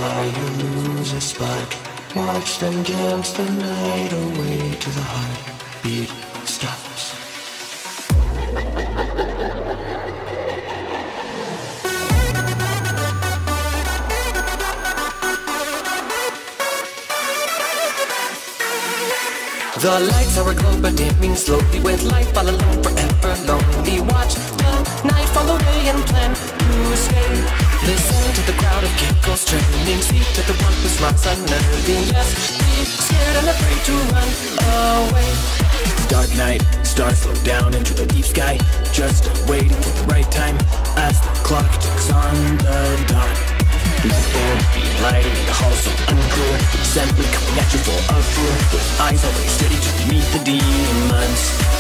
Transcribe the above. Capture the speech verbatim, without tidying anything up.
try, you lose a spot. Watch them dance the night away to the heartbeat stops. The lights are aglow but dimming slowly, with life all alone forever lonely. Watch the night fall away and plan to escape. Listen to the crowd of giggles trailing, see that the one who smarts unnerving. Yes, be scared and afraid to run away. Dark night, stars slow down into the deep sky, just waiting for the right time as the clock ticks on the dot. Through the air, being lighting in the hall so unclear, assembly coming at you full of fear, with eyes always ready to meet the demons.